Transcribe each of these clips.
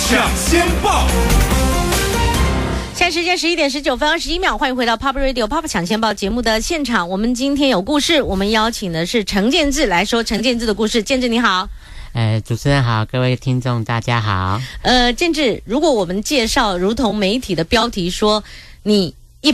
抢先报。 现在时间11:19分21秒，欢迎回到 Pop Radio Pop 抢先报节目的现场。我们今天有故事，我们邀请的是陈建志来说陈建志的故事。建志你好。 主持人好，各位听众大家好。 建志，如果我们介绍如同媒体的标题说你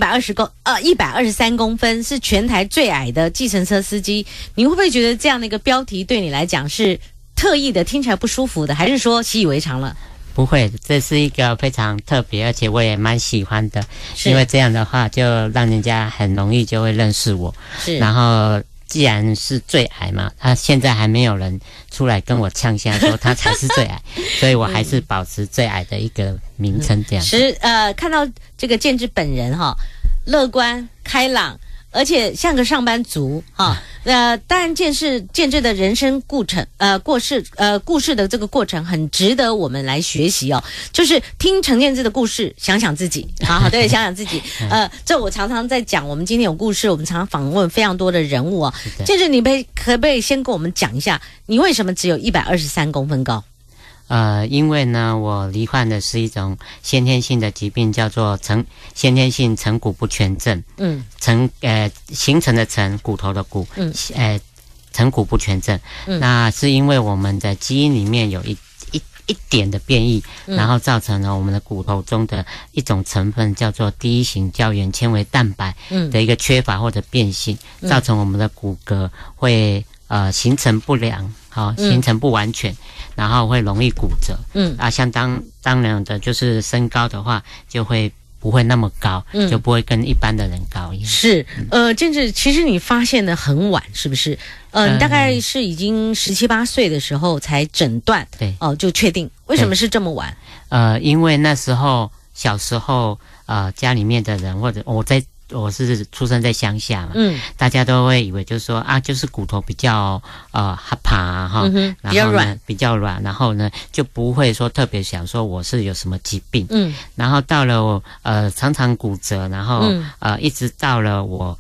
123公分是全台最矮的计程车司机，你会不会觉得这样的一个标题对你来讲是特意的，听起来不舒服的，还是说习以为常了？ 不会，这是一个非常特别，而且我也蛮喜欢的，因为这样的话就让人家很容易就会认识我。是，然后既然是最矮嘛，他现在还没有人出来跟我呛下说他才是最矮，所以我还是保持最矮的一个名称这样。 看到这个建志本人哈，乐观开朗，而且像个上班族哈。当然建志的人生故事的这个过程很值得我们来学习哦。就是听陈建志的故事，想想自己，好对，想想自己。这我常常在讲，我们今天有故事，我们常常访问非常多的人物哦。建志，你可不可以先跟我们讲一下，你为什么只有123公分高？ 因为呢，我罹患的是一种先天性的疾病，叫做先天性成骨不全症。形成的成，骨头的骨。成骨不全症。那是因为我们的基因里面有一点的变异，然后造成了我们的骨头中的一种成分叫做第一型胶原纤维蛋白的一个缺乏或者变性，造成我们的骨骼会形成不良。形成不完全，然后会容易骨折。像当然的就是身高的话，就会不会那么高，就不会跟一般的人高一样。是， 建志，其实你发现的很晚，是不是？你大概是已经17、18岁的时候才诊断，对，就确定。为什么是这么晚？ 因为那时候小时候，家里面的人或者我是出生在乡下嘛，大家都会以为就是说就是骨头比较哈爬哈，然后呢比较软，然后呢就不会说特别想说我是有什么疾病，然后到了我常常骨折，然后一直到了我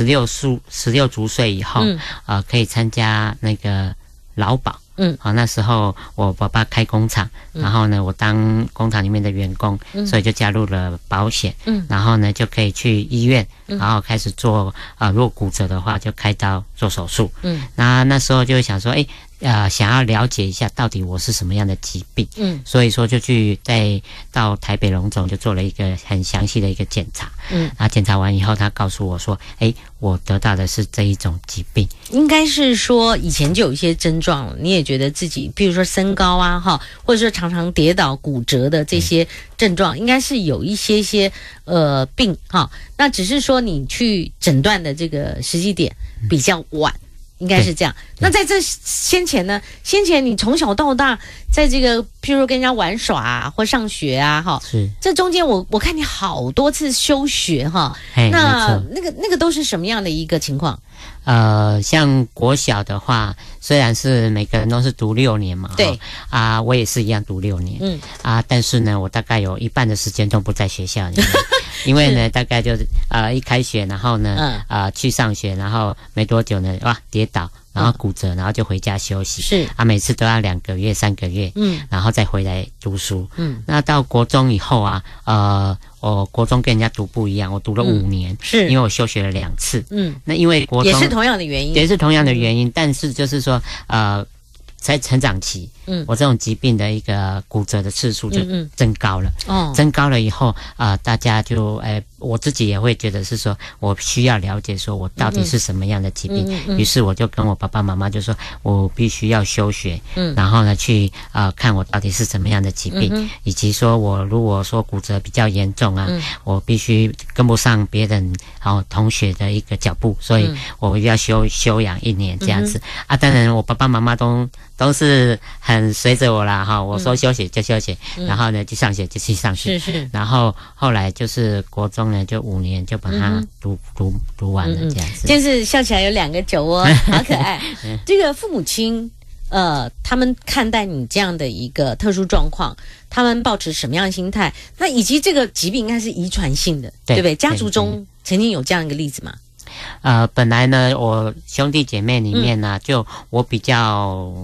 16足岁以后，可以参加那个劳保。那时候我爸爸开工厂，然后呢，我当工厂里面的员工，所以就加入了保险，然后呢就可以去医院，然后开始做如果骨折的话就开刀做手术。那时候就想说，想要了解一下到底我是什么样的疾病，所以说就到台北荣总就做了一个很详细的一个检查，检查完以后他告诉我说，我得到的是这一种疾病。 应该是说以前就有一些症状，你也觉得自己比如说身高或者说常常跌倒骨折的这些症状，应该是有一些病那只是说你去诊断的这个时机点比较晚，应该是这样。那在这先前呢？先前你从小到大，在这个譬如跟人家玩耍或上学是这中间我看你好多次休学那个都是什么样的一个情况？ 像国小的话，虽然是每个人都是读6年嘛，对我也是一样读6年，但是呢，我大概有一半的时间都不在学校里面。因为呢，大概就是一开学，然后呢去上学，然后没多久呢，跌倒，然后骨折，然后就回家休息。是每次都要2个月、3个月，然后再回来读书。那到国中以后我国中跟人家读不一样，我读了5年，是因为我休学了2次。那因为国中也是同样的原因， 但是就是说在成长期，我这种疾病的一个骨折的次数就增高了。增高了以后大家就我自己也会觉得是说我需要了解说我到底是什么样的疾病，于是我就跟我爸爸妈妈就说我必须要休学，然后呢去看我到底是什么样的疾病，以及说我如果说骨折比较严重我必须跟不上别人同学的一个脚步，所以我要休养1年这样子。当然我爸爸妈妈都是很随着我啦我说休息就休息，然后呢就上学就去上学，然后后来就是国中呢就5年就把它读完了这样子。 就是笑起来有2个酒窝，好可爱。这个父母亲他们看待你这样的一个特殊状况，他们抱持什么样的心态？那以及这个疾病应该是遗传性的，对不对？家族中曾经有这样一个例子吗？ 本来呢，我兄弟姐妹里面呢，就我比较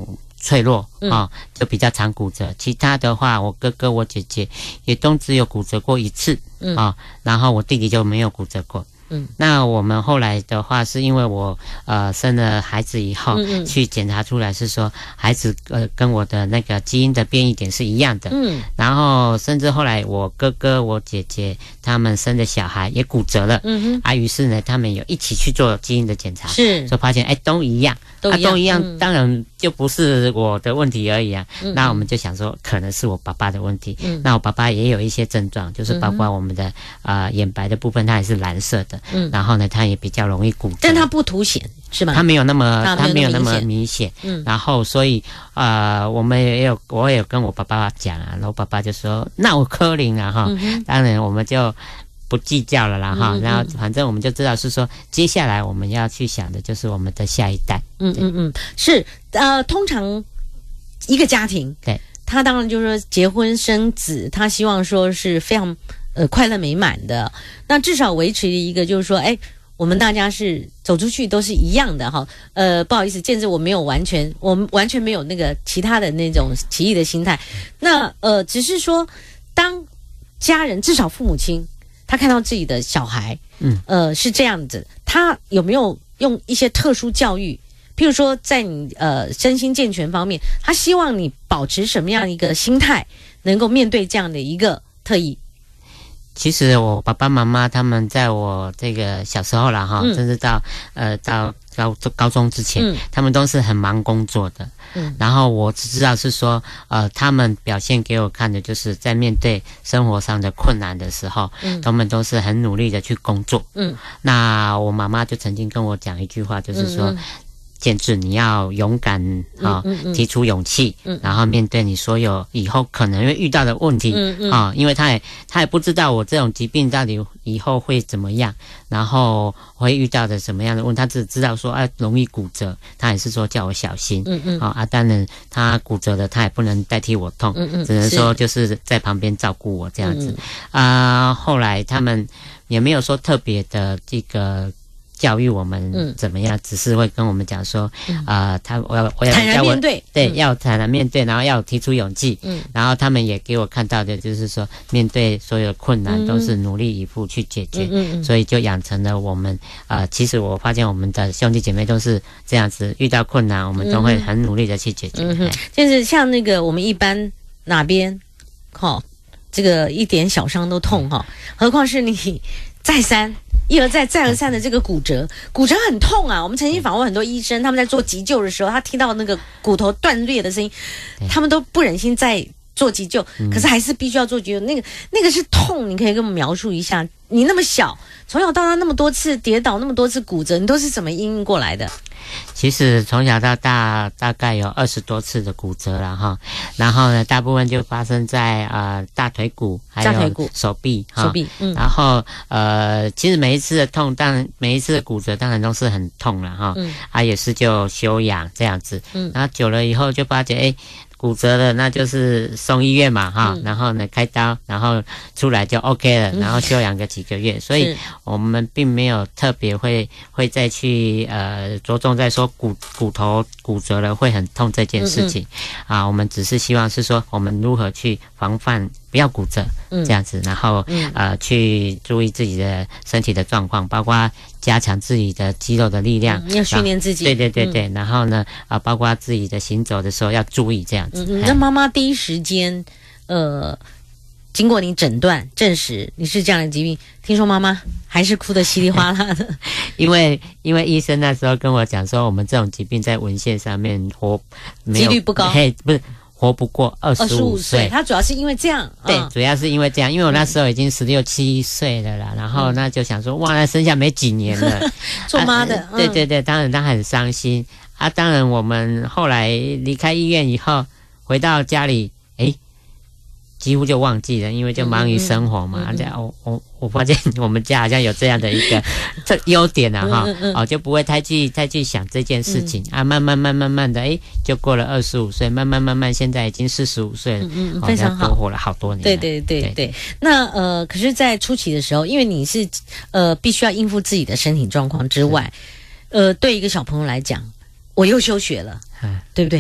脆弱就比较常骨折。其他的话，我哥哥我姐姐也都只有骨折过一次然后我弟弟就没有骨折过。那我们后来的话，是因为我生了孩子以后，去检查出来是说孩子跟我的那个基因的变异点是一样的。然后甚至后来我哥哥我姐姐他们生的小孩也骨折了。于是呢，他们有一起去做基因的检查，就发现都一样，都一样，当然就不是我的问题而已啊。那我们就想说，可能是我爸爸的问题。那我爸爸也有一些症状，就是包括我们的眼白的部分，它也是蓝色的。然后呢，它也比较容易骨折， 但它不凸显是吗？ 它没有那么明显。然后所以我也有跟我爸爸讲啊，然后爸爸就说那我可能啊哈，当然我们就不计较了啦哈。然后反正我们就知道是说，接下来我们要去想的就是我们的下一代。 是通常一个家庭，对，他当然就是说结婚生子，他希望说是非常快乐美满的，那至少维持一个就是说，我们大家是走出去都是一样的哈。不好意思，建志我们完全没有那个其他的那种奇异的心态。那只是说，当家人至少父母亲他看到自己的小孩，是这样子，他有没有用一些特殊教育？譬如说，在你身心健全方面，他希望你保持什么样一个心态，能够面对这样的一个特异？ 其实我爸爸妈妈他们在我这个小时候啦哈，甚至到高中之前，他们都是很忙工作的。然后我只知道是说，他们表现给我看的就是在面对生活上的困难的时候，他们都是很努力的去工作。那我妈妈就曾经跟我讲一句话，就是说，建志你要勇敢提出勇气，然后面对你所有以后可能会遇到的问题因为他也不知道我这种疾病到底以后会怎么样，然后会遇到的什么样的问题，他只知道说容易骨折，他也是说叫我小心。当然他骨折了，他也不能代替我痛，只能说就是在旁边照顾我这样子。后来他们也没有说特别的这个教育我们怎么样，只是会跟我们讲说，我要坦然面对， 对，要坦然面对，然后要提出勇气，然后他们也给我看到的就是说，面对所有的困难都是努力以赴去解决，所以就养成了我们其实我发现我们的兄弟姐妹都是这样子，遇到困难我们都会很努力的去解决。 就是像那个我们一般哪边这个一点小伤都痛何况是你再三一而再再而三的这个骨折很痛啊！我们曾经访问很多医生，他们在做急救的时候，他听到那个骨头断裂的声音，他们都不忍心再做急救，可是还是必须要做急救。那个是痛，你可以跟我们描述一下？你那么小，从小到大那么多次跌倒，那么多次骨折，你都是怎么因应过来的？ 其实从小到大大概有20多次的骨折了哈，然后呢，大部分就发生在大腿骨还有手臂，然后其实每一次的痛，当然每一次的骨折当然都是很痛了哈，也是就休养这样子，然后久了以后就发觉骨折了，那就是送医院嘛哈，然后呢开刀，然后出来就 OK 了，然后休养个几个月，所以我们并没有特别会再去着重在说骨头骨折了会很痛这件事情我们只是希望是说我们如何去防范不要骨折这样子，然后去注意自己的身体的状况，包括加强自己的肌肉的力量， 要训练自己。 对，然后呢包括自己的行走的时候要注意这样子。 那妈妈第一时间经过你诊断证实你是这样的疾病，听说妈妈还是哭得稀里哗啦的。 因为医生那时候跟我讲说，我们这种疾病在文献上面几率不高， 不是活不过25岁。 他主要是因为这样， 对，主要是因为这样，因为我那时候已经16、17岁了啦，然后那就想说，哇，那剩下没几年了， 做妈的， 对，当然他很伤心当然我们后来离开医院以后，回到家里，几乎就忘记了，因为就忙于生活嘛。我发现我们家好像有这样的一个优点就不会太去想这件事情慢慢的就过了25岁，慢慢现在已经45岁了， 非常好， 多活了好多年。 对。那可是在初期的时候，因为你是必须要应付自己的身体状况之外，对一个小朋友来讲，我又休学了，对不对？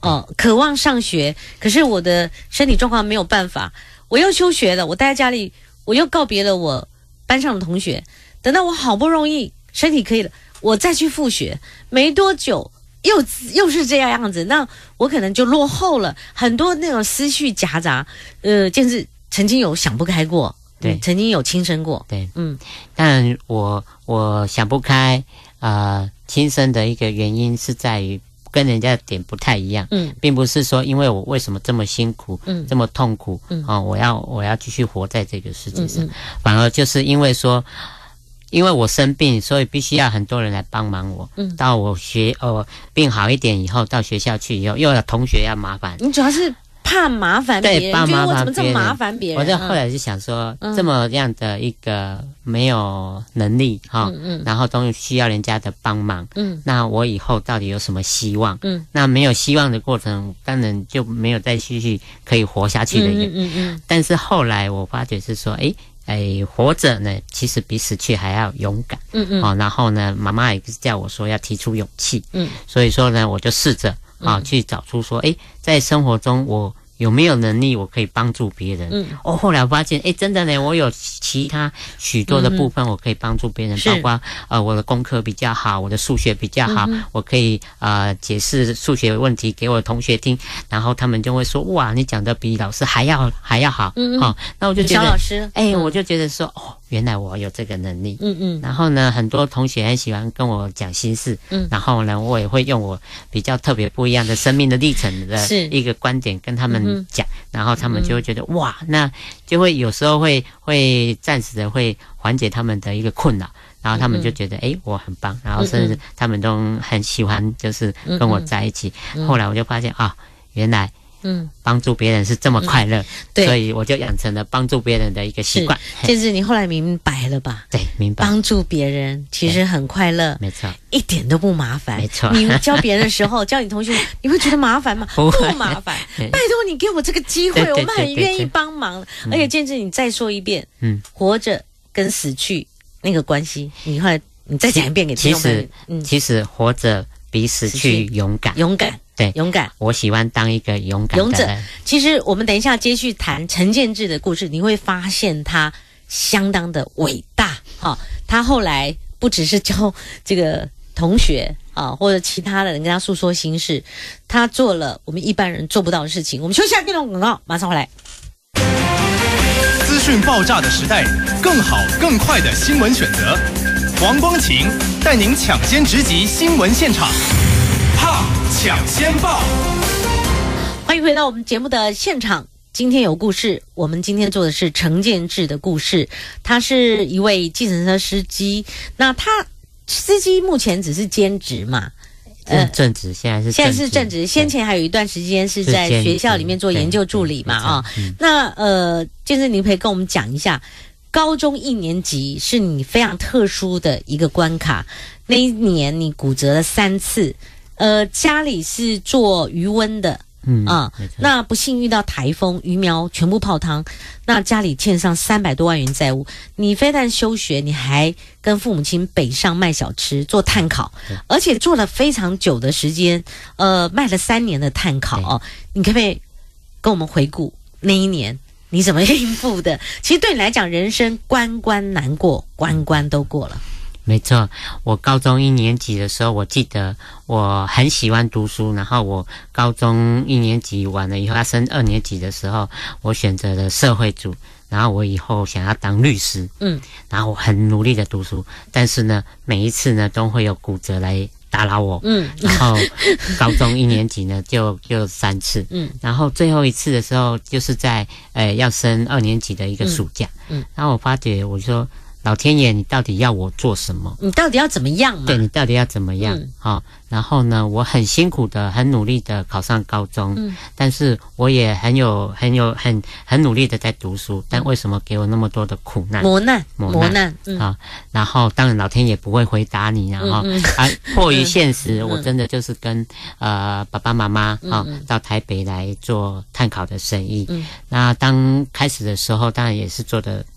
渴望上学，可是我的身体状况没有办法，我又休学了，我待在家里，我又告别了我班上的同学。等到我好不容易身体可以了，我再去复学，没多久又是这样子，那我可能就落后了，很多那种思绪夹杂。建志曾经有想不开过，对，曾经有轻生过， 对，当然我想不开，轻生的一个原因是在于跟人家的点不太一样，并不是说因为我为什么这么辛苦，这么痛苦，我要继续活在这个世界上，反而就是因为说。因为我生病，所以必须要很多人来帮忙我。到我病好一点以后，到学校去以后，又有同学要麻烦。 你主要是怕麻烦别人， 对，怕麻烦别人。 我怎么这么麻烦别人？ 我就后来就想说，这么样的一个没有能力然后都需要人家的帮忙，那我以后到底有什么希望？那没有希望的过程，当然就没有再继续可以活下去的一个。但是后来我发觉是说，活着呢，其实比死去还要勇敢。然后呢，妈妈也是叫我说要提出勇气。所以说呢，我就试着去找出说，在生活中我有没有能力我可以帮助别人。后来我发现真的呢，我有其他许多的部分我可以帮助别人，包括我的功课比较好，我的数学比较好，我可以解释数学问题给我的同学听，然后他们就会说，哇，你讲的比老师还要好。那我就觉得小老师我就觉得说，原来我有这个能力。然后呢，很多同学很喜欢跟我讲心事，然后呢，我也会用我比较特别不一样的生命的历程的一个观点跟他们讲，然后他们就会觉得哇，那就会有时候会暂时的会缓解他们的一个困扰，然后他们就觉得我很棒，然后甚至他们都很喜欢就是跟我在一起。后来我就发现原来帮助别人是这么快乐，所以我就养成了帮助别人的一个习惯。 建志，你后来明白了吧？ 对，明白。 帮助别人其实很快乐， 没错， 一点都不麻烦。 没错， 你教别人的时候，教你同学，你会觉得麻烦吗？不麻烦。拜托你给我这个机会，我们很愿意帮忙。而且建志，你再说一遍，活着跟死去那个关系，你后来你再讲一遍给听众朋友。 其实活着比死去勇敢。对， 勇敢， 我喜欢当一个勇敢的人。 勇者。其实我们等一下接续谈陈建志的故事，你会发现他相当的伟大。他后来不只是教这个同学或者其他的人跟他诉说心事，他做了我们一般人做不到的事情。我们休息下，电动广告，马上回来。 资讯爆炸的时代，更好更快的新闻选择。黄光芹带您抢先直击新闻现场。抢先报， 欢迎回到我们节目的现场。今天有故事，我们今天做的是陈建志的故事。他是一位计程车司机，那他司机目前只是兼职嘛？ 正职，现在是正职。先前还有一段时间是在学校里面做研究助理嘛？那建志，你可以跟我们讲一下，高中1年级是你非常特殊的一个关卡，那一年你骨折了3次。家里是做渔温的，那不幸遇到台风，鱼苗全部泡汤，那家里欠上300多万元债务。你非但休学，你还跟父母亲北上卖小吃，做碳烤，而且做了非常久的时间，卖了3年的碳烤。你可不可以跟我们回顾那一年你怎么应付的？其实对你来讲，人生关关难过，关关都过了。 没错，我高中1年级的时候，我记得我很喜欢读书，然后我高中1年级完了以后，要升2年级的时候，我选择了社会组，然后我以后想要当律师，然后我很努力的读书，但是呢，每一次呢都会有骨折来打扰我，然后高中1年级呢就3次，然后最后一次的时候就是在要升2年级的一个暑假，然后我发觉我就说，老天爷，你到底要我做什么？你到底要怎么样嘛？对，你到底要怎么样？然后呢，我很辛苦的、很努力的考上高中，但是我也很努力的在读书，但为什么给我那么多的苦难、磨难？然后当然老天爷不会回答你，然后迫于现实，我真的就是跟爸爸妈妈到台北来做碳烤的生意。那当开始的时候，当然也是做的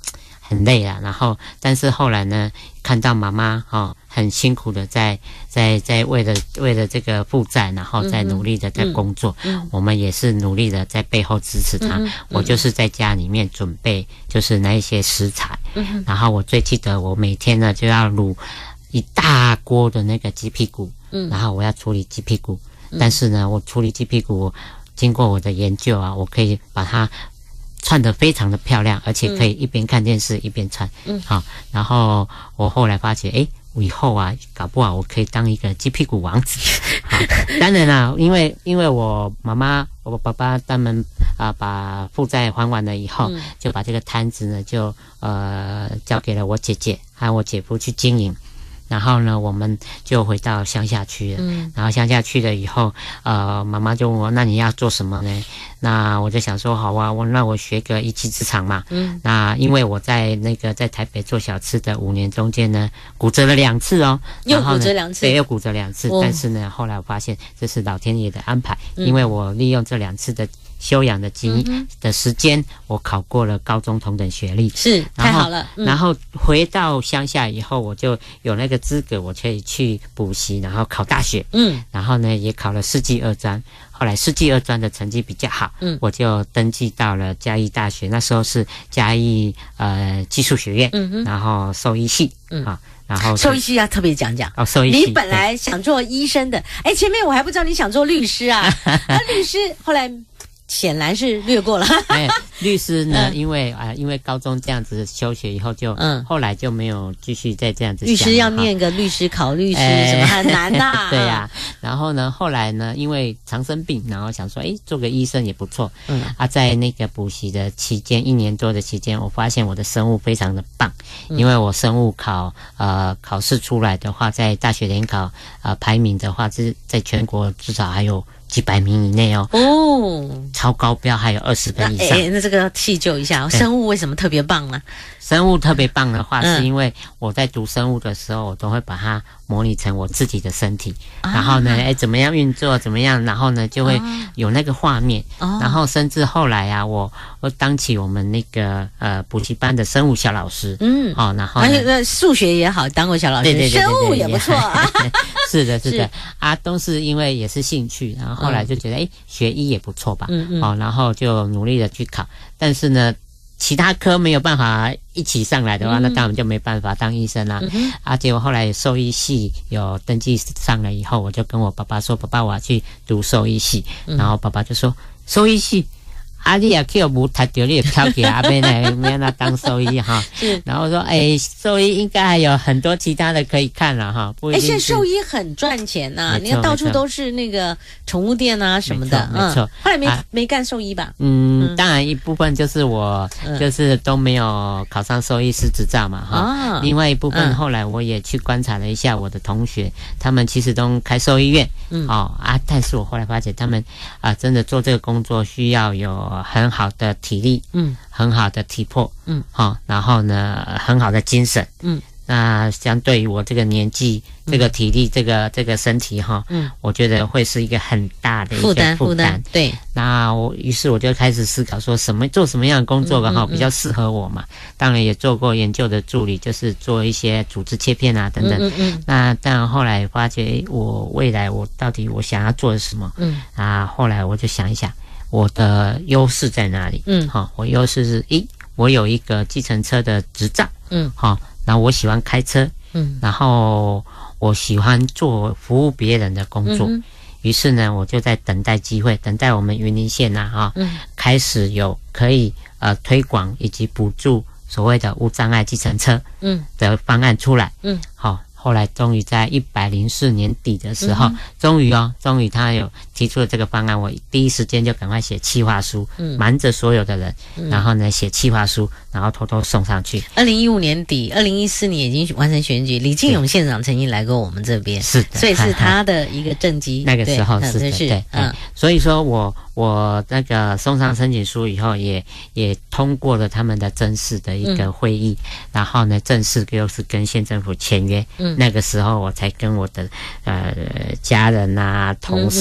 很累啊。然后，但是后来呢，看到妈妈很辛苦的在为了这个负债，然后在努力的在工作，我们也是努力的在背后支持她。我就是在家里面准备就是那一些食材，然后我最记得我每天呢就要卤一大锅的那个鸡屁股，然后我要处理鸡屁股，但是呢，我处理鸡屁股，经过我的研究啊，我可以把它串得非常的漂亮，而且可以一边看电视一边串。好，然后我后来发觉，我以后啊，搞不好我可以当一个鸡屁股王子。好，当然啦，因为我妈妈、我爸爸他们把负债还完了以后，就把这个摊子呢就交给了我姐姐还有我姐夫去经营。然后呢，我们就回到乡下去了。然后乡下去了以后，妈妈就问我，那你要做什么呢？那我就想说，好啊，那我学个一技之长嘛。那因为我在台北做小吃的5年中间呢，骨折了2次哦。 又骨折2次？ 对，又骨折2次。但是呢，后来我发现这是老天爷的安排，因为我利用这2次的休养的的时间，我考过了高中同等学历， 是太好了。 然后回到乡下以后，我就有那个资格，我可以去补习，然后考大学。然后呢，也考了世纪2专。后来世纪2专的成绩比较好，我就登记到了嘉义大学，那时候是嘉义技术学院，然后兽医系然后兽医系要特别讲兽医系， 你本来想做医生的，前面我还不知道你想做律师啊，律师后来显然是略过了。 律师呢，因为高中这样子休学以后就，后来就没有继续再这样子想。律师要念个律师考律师，什么很难的。 对呀，然后呢，后来呢，因为常生病，然后想说，做个医生也不错。在那个补习的期间，1年多的期间，我发现我的生物非常的棒，因为我生物考试出来的话，在大学联考排名的话，在全国至少还有几百名以内哦，超高标还有20分以上。 那这个细究一下，生物为什么特别棒呢？ 生物特别棒的话，是因为我在读生物的时候，我都会把它模拟成我自己的身体，然后呢，怎么样运作，怎么样，然后呢，就会有那个画面，然后甚至后来啊，我当起我们那个补习班的生物小老师，然后数学也好，当过小老师，对，生物也不错啊。 是的都是因为也是兴趣，然后后来就觉得学医也不错吧，然后就努力的去考，但是呢，其他科没有办法一起上来的话，那当然就没办法当医生啦。结果后来兽医系有登记上了以后，我就跟我爸爸说，爸爸我要去读兽医系，然后爸爸就说兽医系。你也去无读到，你也跳起来没那当兽医哈。然后说，兽医应该还有很多其他的可以看了哈。不一定是。现在兽医很赚钱呐，你看到处都是那个宠物店啊什么的。 没错。 后来没干兽医吧？ 当然一部分就是我就是都没有考上兽医师执照嘛哈。另外一部分后来我也去观察了一下我的同学，他们其实都开兽医院。但是我后来发现他们真的做这个工作需要有很好的体力，很好的体魄，然后呢，很好的精神，那相对于我这个年纪，这个体力，这个身体我觉得会是一个很大的一个负担。 对， 那于是我就开始思考说做什么样的工作比较适合我嘛。当然也做过研究的助理，就是做一些组织切片啊等等。那当然后来发觉我未来到底我想要做的什么？后来我就想一想。我的优势在哪里？我优势是我有一个计程车的执照，然后我喜欢开车，然后我喜欢做服务别人的工作，于是呢，我就在等待机会，等待我们云林县开始有可以推广以及补助所谓的无障碍计程车的方案出来，后来终于在104年底的时候，终于他有提出了这个方案，我第一时间就赶快写企划书，瞒着所有的人，然后呢写企划书，然后偷偷送上去。 2015年底，2014年已经完成选举，李进勇县长曾经来过我们这边， 是的， 所以是他的一个政绩。 那个时候是的，对，所以说我那个送上申请书以后，也通过了他们的正式的一个会议，然后呢正式又是跟县政府签约。那个时候我才跟我的家人啊、同事啊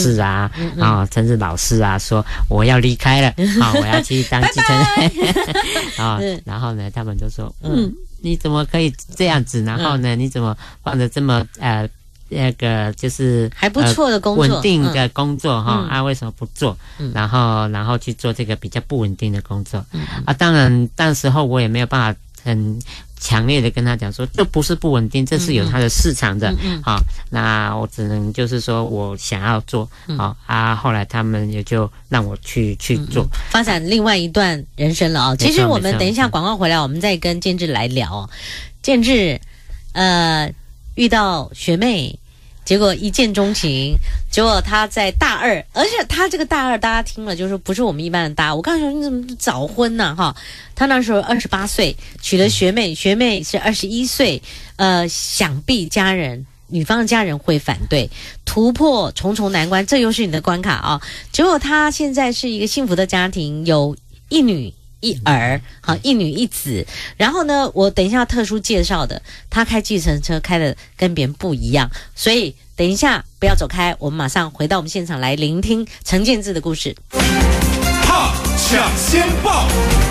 啊，然后甚至老师啊说我要离开了，我要去当基层人，然后呢，他们就说，你怎么可以这样子？然后呢，你怎么放着这么那个就是还不错的工作， 稳定的工作为什么不做？然后去做这个比较不稳定的工作？当然，那时候我也没有办法很强烈的跟他讲说，这不是不稳定，这是有它的市场的。那我只能就是说我想要做，后来他们也就让我去做， 发展另外一段人生了哦。其实我们等一下广告回来，我们再跟建志来聊哦。建志，遇到学妹。结果一见钟情，结果他在大二，而且他这个大二大家听了就是不是我们一般的大二。我刚才说你怎么早婚呢？他那时候28岁娶了学妹，学妹是21岁，想必女方的家人会反对，突破重重难关，这又是你的关卡啊！结果他现在是一个幸福的家庭，有一女一儿，一女一子。然后呢，我等一下特殊介绍的，他开计程车开的跟别人不一样，所以等一下不要走开，我们马上回到我们现场来聆听陈建志的故事。 抢先报，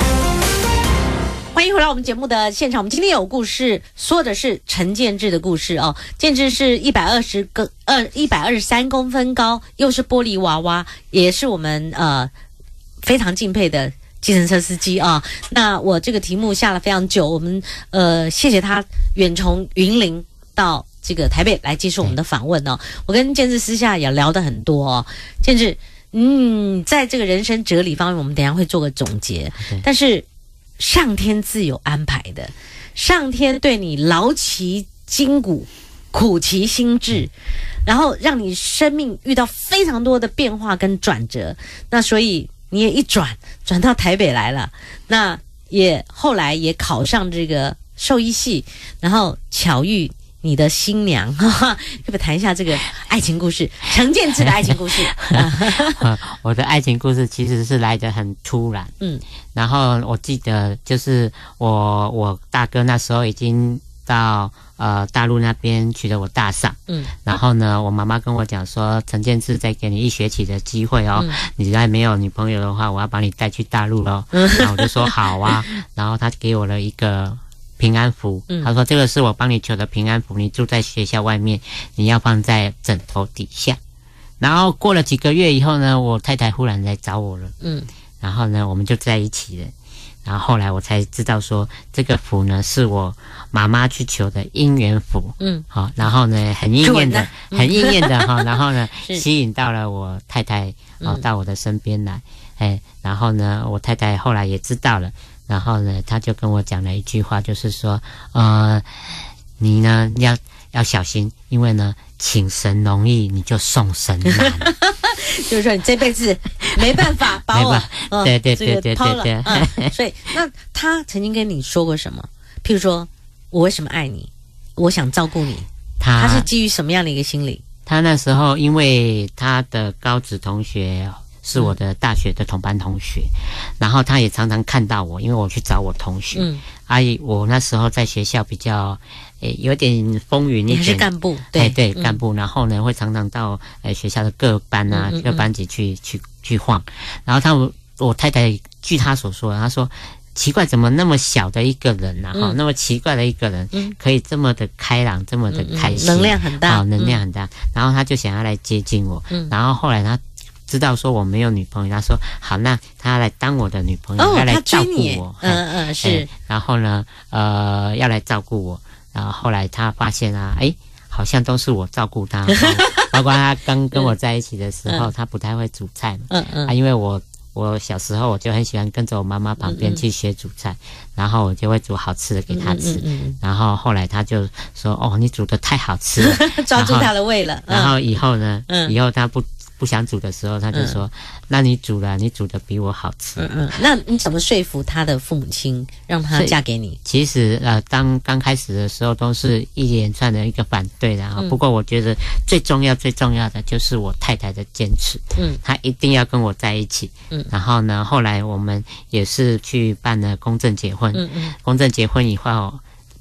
欢迎回来我们节目的现场。我们今天有故事，说的是陈建志的故事哦。建志是123公分高，又是玻璃娃娃，也是我们非常敬佩的计程车司机啊。那我这个题目下了非常久，我们谢谢他远从云林到这个台北来接受我们的访问哦。我跟建志私下也聊得很多哦。建志，在这个人生哲理方面，我们等一下会做个总结。但是上天自有安排的，上天对你劳其筋骨，苦其心志，然后让你生命遇到非常多的变化跟转折。那所以你也一转到台北来了，那也后来也考上这个兽医系，然后巧遇你的新娘，可不可以谈一下这个爱情故事？陈建志的爱情故事。 我的爱情故事其实是来得很突然，然后我记得就是我大哥那时候已经到大陆那边娶了我大嫂，然后呢，我妈妈跟我讲说，陈建志再给你1学期的机会哦，你再没有女朋友的话，我要把你带去大陆咯。然后我就说好啊，然后他给我了一个平安符，他说这个是我帮你求的平安符，你住在学校外面，你要放在枕头底下。然后过了几个月以后呢，我太太忽然来找我了，然后呢，我们就在一起了。然后后来我才知道说，这个符呢是我妈妈去求的姻缘符，然后呢很应验的，然后呢吸引到了我太太到我的身边来，然后呢我太太后来也知道了，然后呢她就跟我讲了一句话，就是说你呢要小心，因为呢请神容易，你就送神难。 就是说你这辈子没办法把我对， 抛了。所以那他曾经跟你说过什么？譬如说我为什么爱你，我想照顾你，他是基于什么样的一个心理？他那时候因为他的高职同学是我的大学的同班同学，然后他也常常看到我，因为我去找我同学，我那时候在学校比较有点风云一点，你是干部，对，干部，然后呢会常常到学校的各班啊、各班级去晃，然后我太太据他所说，他说奇怪，怎么那么小的一个人啊，那么奇怪的一个人，可以这么的开朗，这么的开心，能量很大，然后他就想要来接近我，然后后来他知道说我没有女朋友，他说好，那他要来当我的女朋友，要来照顾我，是，然后呢要来照顾我，然后后来他发现啊，好像都是我照顾他，包括他刚跟我在一起的时候，他不太会煮菜嘛，因为我小时候我就很喜欢跟着我妈妈旁边去学煮菜，然后我就会煮好吃的给他吃，然后后来他就说你煮的太好吃了，抓住他的胃了，然后以后呢，以后他不想煮的时候，他就说那你煮了，你煮的比我好吃。那你怎么说服他的父母亲让他嫁给你？其实刚开始的时候都是一连串的一个反对的，不过我觉得最重要的就是我太太的坚持，她一定要跟我在一起，然后呢后来我们也是去办了公证结婚，公证结婚以后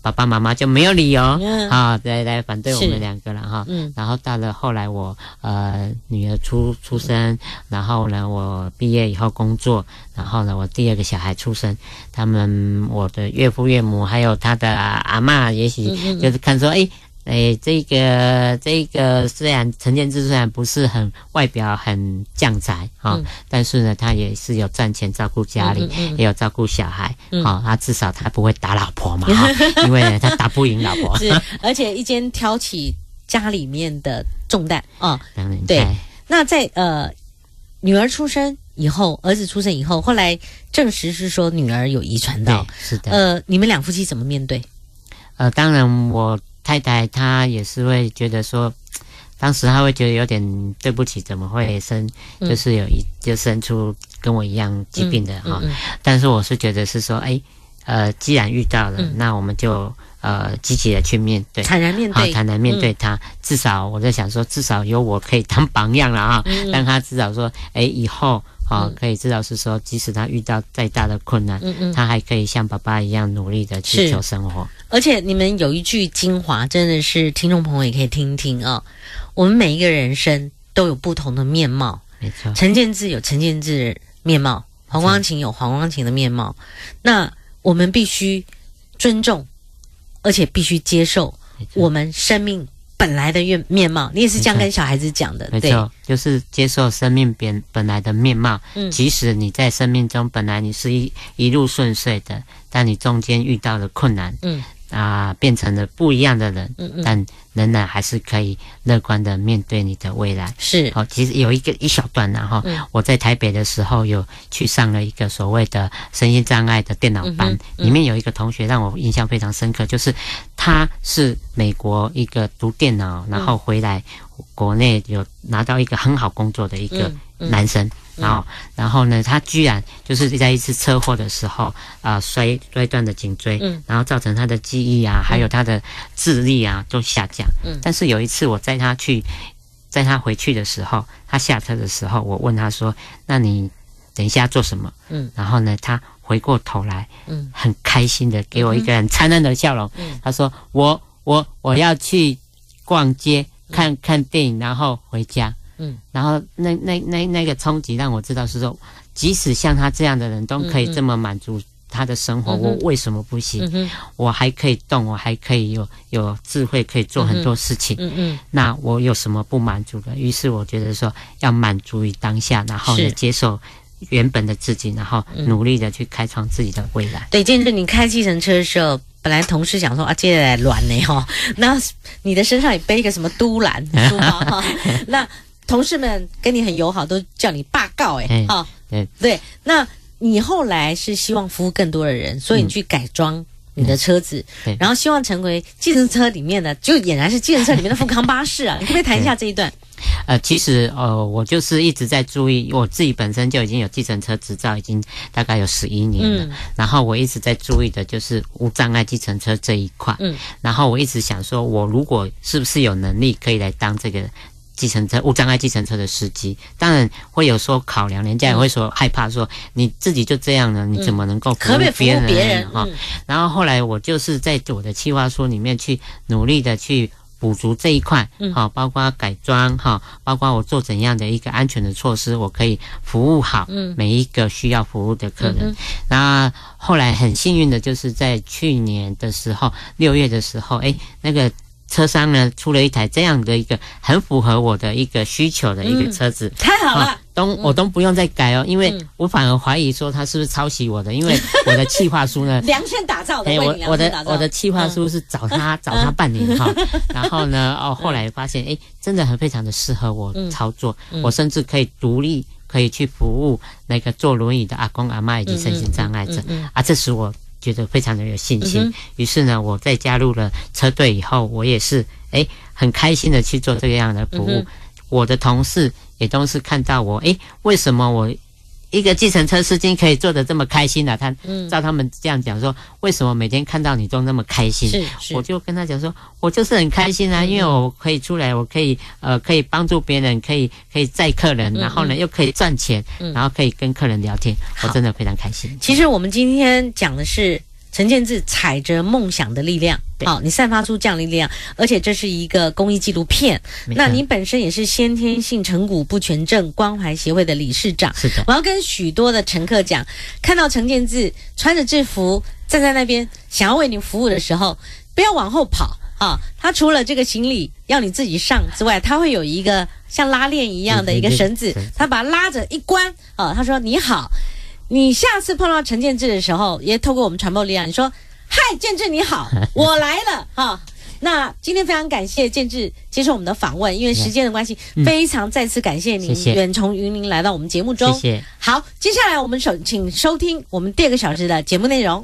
爸爸妈妈就没有理由来反对我们2个了哈。然后到了后来我女儿出生，然后呢我毕业以后工作，然后呢我第2个小孩出生，我的岳父岳母还有他的阿嬷，也许就是看说这个虽然陈建志虽然不是很外表很将才但是呢他也是有赚钱照顾家里，也有照顾小孩他至少他不会打老婆嘛因为呢他打不赢老婆是，而且一肩挑起家里面的重担当然对。那在女儿出生以后，儿子出生以后，后来证实是说女儿有遗传到， 是的。 你们2夫妻怎么面对？ 当然我太太她也是会觉得说，当时她会觉得有点对不起，怎么会就是就生出跟我一样疾病的但是我是觉得是说既然遇到了那我们就积极的去面对，坦然面对它至少我在想说，至少有我可以当榜样了让他至少说以后可以知道是说，即使他遇到再大的困难他还可以像爸爸一样努力的去求生活。 而且你们有一句精华真的是听众朋友也可以听听我们每一个人生都有不同的面貌， 没错， 陈建志有陈建志的面貌，黄光芹有黄光芹的面貌，那我们必须尊重而且必须接受我们生命本来的面貌。你也是这样跟小孩子讲的， 没错，就是接受生命本来的面貌即使你在生命中本来你是一路顺遂的，但你中间遇到了困难变成了不一样的人但仍然还是可以乐观的面对你的未来。 是其实有一小段我在台北的时候有去上了一个所谓的身心障碍的电脑班里面有一个同学让我印象非常深刻，就是他是美国一个读电脑然后回来国内有拿到一个很好工作的一个男生然后呢他居然就是在一次车祸的时候摔断的颈椎然后造成他的记忆还有他的智力都下降但是有一次我载他回去的时候，他下车的时候我问他说，那你等一下做什么然后呢他回过头来很开心的给我一个很灿烂的笑容他说我要去逛街看电影然后回家然后那个冲击让我知道是说，即使像他这样的人都可以这么满足他的生活我为什么不行我还可以动，我还可以有智慧可以做很多事情那我有什么不满足的？于是我觉得说要满足于当下，然后呢接受原本的自己，然后努力的去开创自己的未来。 对，建志你开计程车的时候，本来同事想说接下来乱呢那你的身上也背一个什么都兰书包那同事们跟你很友好，都叫你爸告对，那你后来是希望服务更多的人，所以你去改装你的车子然后希望成为计程车里面的，就俨然是计程车里面的富康巴士你可不可以谈一下这一段？ 其实我就是一直在注意，我自己本身就已经有计程车执照，已经大概有11年了然后我一直在注意的就是无障碍计程车这一块然后我一直想说，我如果是不是有能力可以来当这个计程车无障碍计程车的司机，当然会有说考量，人家也会说害怕说你自己就这样了你怎么能够服务别人然后后来我就是在我的企划书里面去努力的去补足这一块包括改装包括我做怎样的一个安全的措施，我可以服务好每一个需要服务的客人那后来很幸运的就是在去年的时候6月的时候那个车商呢出了一台这样的一个很符合我的一个需求的一个车子太好了我都不用再改因为我反而怀疑说他是不是抄袭我的，因为我的企划书呢量身打造的我的企划书是找他半年然后呢后来发现真的很非常的适合我操作我甚至可以独立可以去服务那个坐轮椅的阿公阿嬷以及身心障碍者这使我觉得非常的有信心于是呢我在加入了车队以后，我也是很开心的去做这个样的服务我的同事也都是看到我为什么我一个计程车司机可以做得这么开心他照他们这样讲说，为什么每天看到你都那么开心我就跟他讲说，我就是很开心因为我可以出来，我可以帮助别人，可以载客人然后呢又可以赚钱然后可以跟客人聊天我真的非常开心。 其实我们今天讲的是陈建志踩着梦想的力量，好，你散发出这样的力量，而且这是一个公益纪录片。那你本身也是先天性成骨不全症关怀协会的理事长， 是的。 我要跟许多的乘客讲，看到陈建志穿着制服站在那边，想要为你服务的时候，不要往后跑啊！他除了这个行李要你自己上之外，他会有一个像拉链一样的一个绳子，他把它拉着一关啊，他说你好。你下次碰到陈建志的时候，也透过我们传播力量，你说嗨，建志你好，我来了哈。那今天非常感谢建志接受我们的访问，因为时间的关系，非常再次感谢您远从云林来到我们节目中。 谢谢。 好，接下来我们请收听我们第2个小时的节目内容。